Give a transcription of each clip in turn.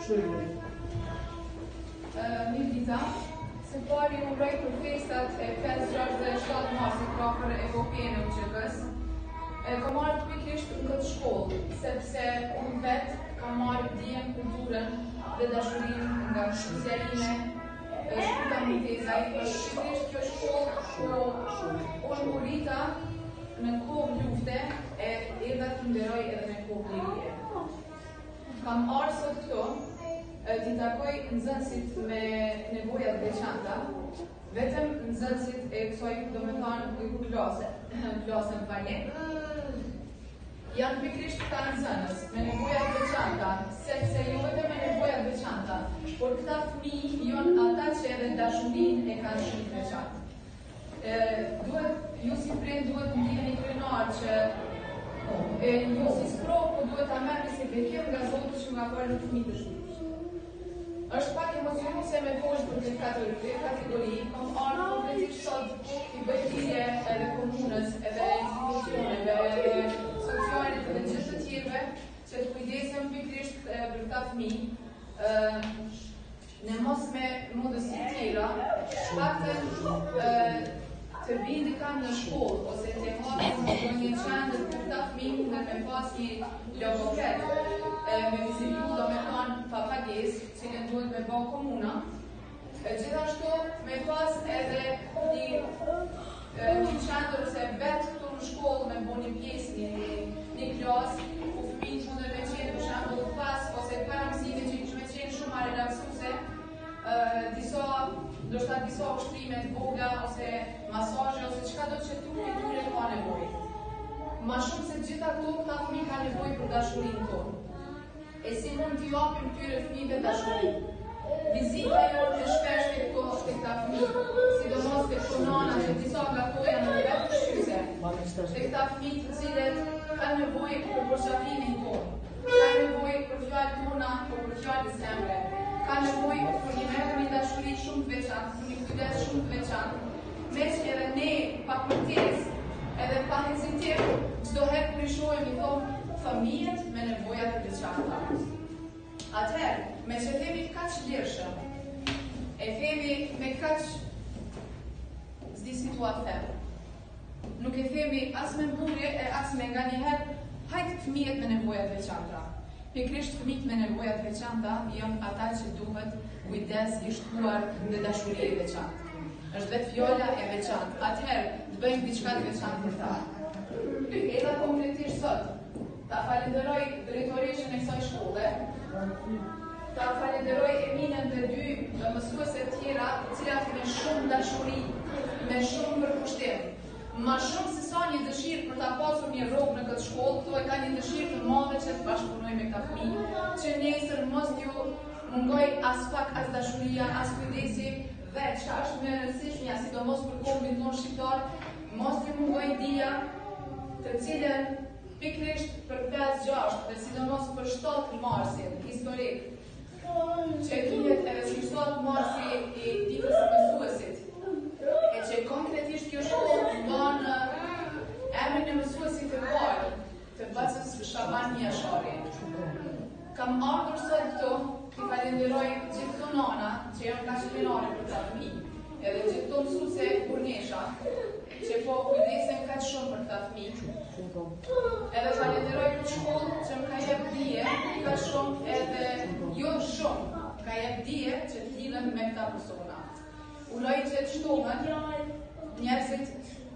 Mirë dita, se pari uroj për festat e 5-6-7 marsit për epopejën e UÇK-s. Kam marrë pikërisht në këtë shkollë, sepse unë vetë kam marrë dijen, kulturën dhe dashurinë nga shqipësia ime, shkuta Mitezaj. Pikërisht kjo shkollë unë u rita në kohë lufte e erdha të nderoj edhe në kohë lirie. Kam ardhur sot këtu t'i takoj nxënësit me nevojat veçanta, vetëm nxënësit e kësaj klasën falje. Janë pikërisht këta nxënës me nevojat veçanta, sepse jo vetëm me nevojat veçanta, por këta fëmijë janë ata që edhe dashurinë e kanë shumë të veçantë. Ju si prind duhet të ndiheni krenar që ju si sprov, po duhet ta merrni si bekim nga Zoti që nga bërë në fëmijë të shpirtit. Është pak emocionuese me poshtë për këtë kategori, kam ardhur kompletisht sot i bëj thirrje edhe komunës, edhe institucioneve, edhe socialet edhe gjithë të tjerëve që të kujdesen pikërisht për këta fëmijë, në mos me modësi tjera, paktën të bindi kam në shkollë ose të hapin në një qendër për këta fëmijë dhe me pas një logoped, me vizitu do me kanë pa pagesë, cilën duhet me bë komuna. Gjithashtu me pas edhe një qendër ose vetë këtu në shkollë me bë një pjesë, një klasë, ku fëmijët mundën me qenë për shembull pas ose para mësimit që kish me qenë shumë ma relaksuese, ndoshta disa ushtrime të vogla ose masazhe ose çka do që trupi tyre ka nevojë. Ma shumë se gjitha këto, këta fëmijë ka nevojë për dashurinë tonë. E si mund t'i japim këtyre fëmijëve dashuri? Vizita jonë e shpesh tek këta fëmijë, sidomos tek nana që disa nga ato janë në vetë shqyse. Tek këta fëmijë të cilët kanë nevojë për përqafimin tonë, kanë nevojë për fjalët tona, për fjalë zemre. Ka nevojë për një dashuri shumë të veçantë, për një kujdes shumë të veçantë, mes edhe ne pa kujtesë, edhe pa hezitim, çdo herë kur i shohim i thonë fëmijët me nevojat e veçanta. Atëherë, me që themi kaq lirshëm, e themi me kaq s'di si tua them. Nuk e themi as me mburje, as me nganjëherë, hajde fëmijët me nevojat e veçanta. Pikërisht fëmijët me nevojat veçanta janë ata që duhet kujdes i shtuar dhe dashuri e veçantë. Është vetë fjala e veçantë. Atëherë të bëjmë diçka të veçantë për ta. Edhe konkretisht sot, ta falenderoj drejtoreshën e kësaj shkolle, ta falenderoj Eminën dhe dy mësuese të tjera, të cilat me shumë dashuri, me shumë përkushtim. Ma shumë se sa një dëshirë për ta pasur një rrogë në këtë shkollë, këto e ka një dëshirë të madhe që të bashkëpunoj me këta fëmijë, që nesër mos t'ju mungoj as pak as dashuria, as kujdesi, dhe që është më e rëndësishmja, sidomos për kombin tonë shqiptar, mos t'ju mungoj dija të cilën pikërisht për 5-6 dhe sidomos për 7 marsin historik, që dihet edhe si 7 marsi i ditës së mësuesit, e që konkretisht kjo shkollë mban emrin e mësuesit të parë të Bacës Shaban Mjashari. Kam ardhur sot këtu t'i falenderoj gjithë këto nana që janë kaqërinare për ta fëmijë, edhe gjithë këto mësuese burnesha që po kujdesen kaq shumë për ta fëmijë. Edhe falenderoj këtë shkollë që më ka jep dije kaq shumë edhe jo shumë, ka jep dije që të lidhen me këta persona. Uroj që të shtohen njerëzit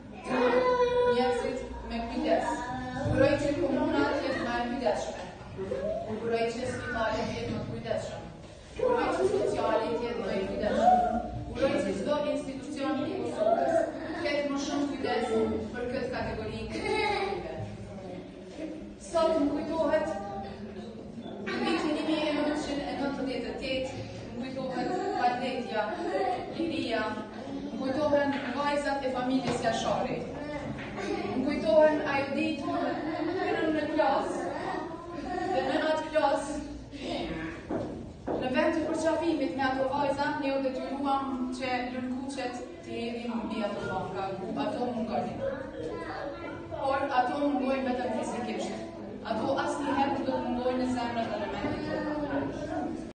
me kujdes. Uroj që komuna të jetë më e kujdesshme. Uroj që spitali të jetë më kujdesshëm. Uroj që sociali të jetë më e kujdesshëm. Uroj që çdo institucion i Kosovës ketë më shumë kujdes për këtë kategori të fëmijëve. Sot më kujtohet vitin 1998, më kujtohet Valdetja, Liria, më kujtohen vajzat e familjes Jashari, më kujtohen ajo ditë kur hynëm në klasë dhe në atë klasë në vend të përqafimit me ato vajza, ne u detyruam që lulkuqet të jemi mbi ato banka, ato mungonin. Por ato mungojnë vetëm fizikisht. Ato asnjëherë nuk do të mungojnë në zemrat dhe në mendjen tonë.